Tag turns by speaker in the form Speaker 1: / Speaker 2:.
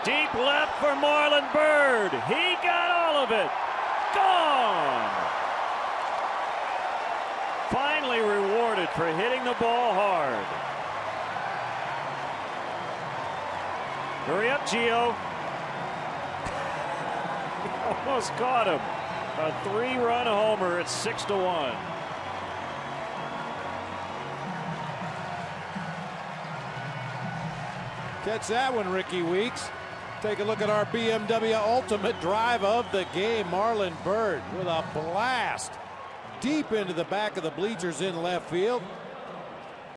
Speaker 1: Deep left for Marlon Byrd. He got all of it. Gone. Finally rewarded for hitting the ball hard. Hurry up, Gio. Almost caught him. A 3-run homer at 6-1.
Speaker 2: Catch that one, Ricky Weeks. Take a look at our BMW ultimate drive of the game. Marlon Byrd with a blast deep into the back of the bleachers in left field.